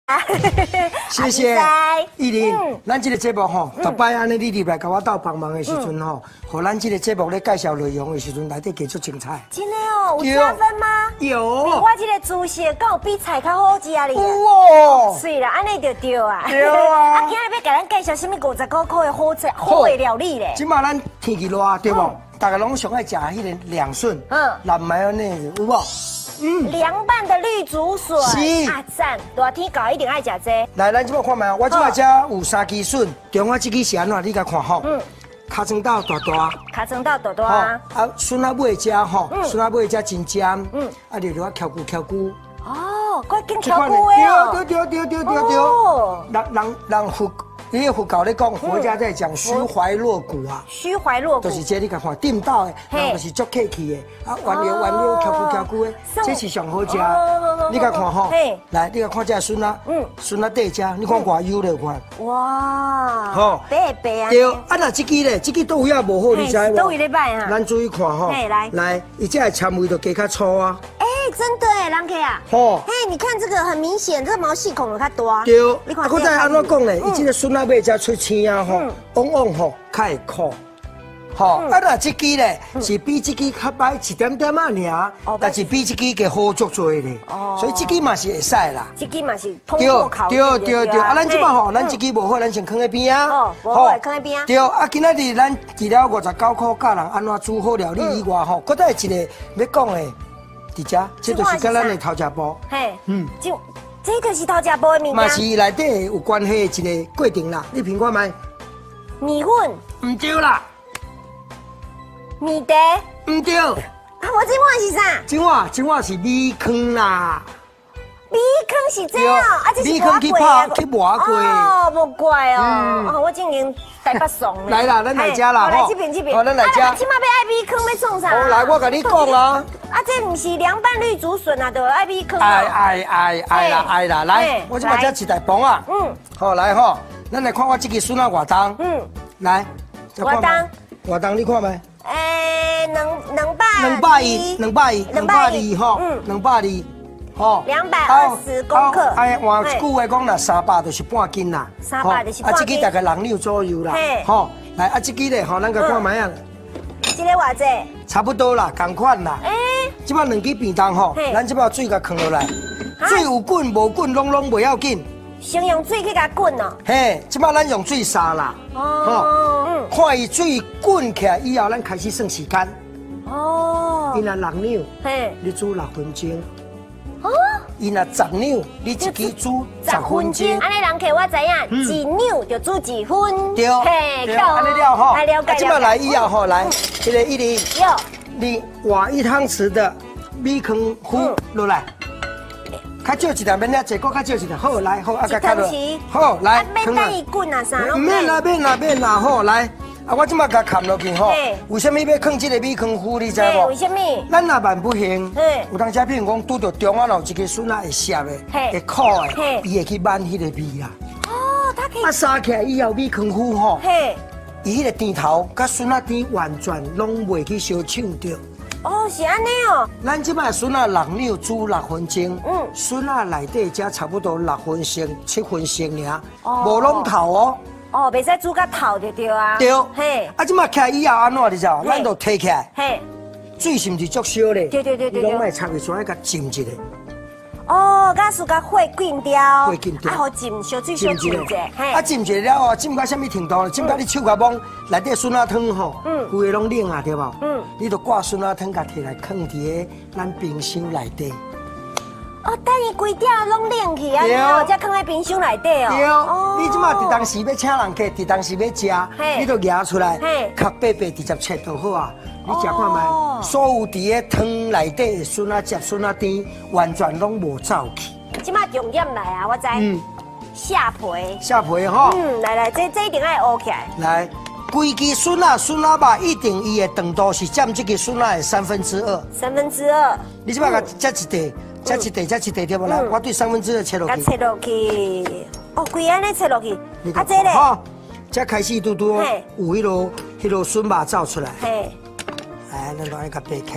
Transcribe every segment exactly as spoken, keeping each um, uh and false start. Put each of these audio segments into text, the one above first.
谢谢依林，咱这个节目吼，逐摆安尼你入来甲我斗帮忙的时阵吼，互咱这个节目咧介绍内容的时阵，内底加足精彩。 真的哦，有加分吗？ 有。 我这个猪血敢有比菜较好食哩。 有哦。 是啦，安尼就对啊。 对啊。 啊，今日要甲咱介绍什么五十九块的好菜好的料理咧？ 即马咱天气热对无？大家拢上爱食迄个凉笋，嗯，蓝麦的那个有无？ 嗯，凉拌的绿竹笋，是啊赞！热天搞一定爱食这。 来，咱即摆看卖，我即摆遮有三支笋，中华这支是安怎？你甲看吼。嗯。尻川豆大大。尻川豆大大。 啊，笋仔尾遮吼，笋仔尾遮真尖。嗯。啊，就落啊翘骨翘骨。 哦，快紧翘骨的哦。 对对对对对对。哦。人人人佛，伊个佛教咧讲，佛家在讲虚怀若谷啊。虚怀若谷。就是这你甲看，炖到的，人就是足客气的，啊，原料原料翘骨翘骨的，这是上好食。你甲看吼，来，你甲看这笋仔，嗯，笋仔底遮，你看偌油咧看。哇。吼。白白啊。对，啊那这支咧，这支豆芽无好，你知无？豆芽咧歹啊。咱注意看吼。来。来，伊这个纤维就加较粗啊。 真的哎，人客啊！哦，嘿，你看这个很明显，这个毛细孔有较大。 对，啊，我再安怎讲咧？伊这个笋仔尾才出青啊吼，往往吼较会苦。吼，啊那这支咧是比这支较歹一点点啊尔，但是比这支个好足多咧。哦，所以这支嘛是会使啦。 这支嘛是通过考虑。 对对对，啊，咱即摆吼，咱这支无好，咱先放在边啊。 哦，无好，放在边啊。 对，啊，今仔日咱除了五十九块教人安怎煮好料理以外吼，搁再一个要讲的。 伫遮，这就是跟咱的头家煲。嘿，嗯， 就这个是头家煲的物件。 嘛是内底有关系的一个过程啦，你评看卖。 米粉？唔对啦。 米茶？ 唔对。啊， 我这碗是啥？ 这碗这碗是米糠啦。 米糠是这样，啊，这是米糠去泡去磨过。 哦，无怪哦，哦，我竟然台北怂来啦，咱来遮啦， 来这边这边。 好，咱来遮。 起码要爱米糠要创啥？ 好，来，我甲你讲啊。 啊，这不是凉拌绿竹笋啊，就爱米糠啊！ 爱爱爱爱啦爱啦，来，我这把这一大盘啊，嗯，好来吼，咱来看我这个笋啊偌重，嗯，来， 偌重， 偌重你看没？ 诶，两两百， 两百一，两百一，两百二吼，嗯，两百二，吼， 两百二十公克。 哎，换一句话讲啦，三百就是半斤啦， 三百就是半斤。 啊，这个大概两两左右啦，吼，来啊，这个咧，吼，咱个看卖啊。 这个偌济？ 差不多啦，同款啦。诶。 即摆两支便当吼，咱即摆水甲放落来，水有滚无滚拢拢袂要紧。 先用水去甲滚哦。 嘿，即摆咱用水杀啦。哦。嗯。看伊水滚起来以后，咱开始算时间。哦。伊若六两，嘿，你煮六分钟。哦。伊若十两，你一支煮十分钟。 安尼人客我知影，一两就煮一分。 对。嘿，对。安尼了吼。来了解。即摆来以后吼，来，这个一零。有。 你挖一汤匙的米糠糊落来，较少一点，免了，一个较少一点，好来，好啊， 加加落， 好来， 免等伊滚啊啥， 唔免啦，免啦，免啦，好来，啊，我即马甲砍落去吼，为什么要放这个米糠糊？你知无？ 为什么？ 咱若万不幸，有当时譬如讲拄到中啊，有一个笋仔会涩的，会苦的，伊会去挽迄个味啦。哦，它可以。啊，杀起来以后米糠糊吼。 伊迄个甜头甲笋仔甜完全拢袂去相抢着。 哦，是安尼哦。 咱即摆笋仔六两煮六分钟，嗯，笋仔内底才差不多六分熟、七分熟尔，无拢透哦。 哦，袂使煮甲透就对啊。 对。嘿。啊，即摆起来以后安怎你知道？咱就摕起来。嘿。水是毋是足烧咧？对对对对。你拢爱插去水甲浸一下。 哦，甲苏甲火滚掉， 火滚掉， 啊，好浸烧水烧浸者， 啊浸一了哦，浸到什么程度？浸到你手甲摸内底笋仔汤吼，嗯，规个拢冷啊，对无？嗯，你就挂笋仔汤甲摕来放伫个咱冰箱内底。 哦，等伊规条拢冷去啊，然后再放在冰箱内底哦。对，你即马伫当时要请人客，伫当时要食，你就拿出来，较白白直接切就好啊。 你食看卖，所有伫个汤内底的笋仔汁、笋仔甜，完全拢无走去。 即马重点来啊，我知。嗯。下皮。 下皮吼。 嗯，来来，这这一定爱乌起来。 来，规支笋仔笋仔肉一定伊的长度是占这个笋仔的三分之二。 三分之二。 你即马甲切一地，切一地，切一地对无？来，我对三分之二切落去。 切落去。哦，规安尼切落去。啊，这咧。 好，才开始拄拄有迄落迄落笋肉走出来。嘿。来，咱来甲掰开。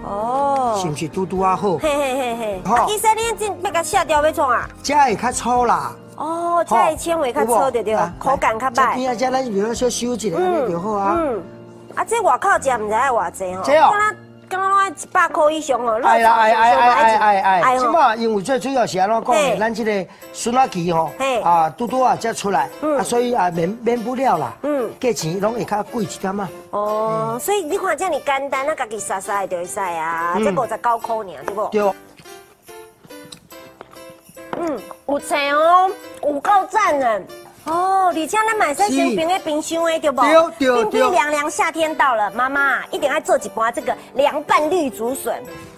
哦， 是不是嘟嘟啊好？ 嘿嘿嘿嘿。好，医生，你这要甲下掉要创啊？ 这会较粗啦。 哦，这的纤维较粗对对，口感较歹。 边啊，这咱有小修一下，安尼就好啊。嗯。 啊，这外口食唔知爱偌济吼。 这哦。 刚刚拢一百块以上哦。 哎啦哎哎哎哎哎哎！即马因为最主要是安怎讲呢？咱这个孙仔期吼，啊嘟嘟啊才出来，啊所以啊免免不了啦。嗯。价钱拢会较贵一点嘛。 哦，所以你看这么简单，啊家己杀杀就会使啊，这五十九块尔，对不？ 对。 嗯，有菜哦，有够赞的。哦，而且咱买生鲜冰的冰箱的对不？ 对对冰冰凉凉，夏天到了，妈妈一定要做几盘这个凉拌绿竹笋。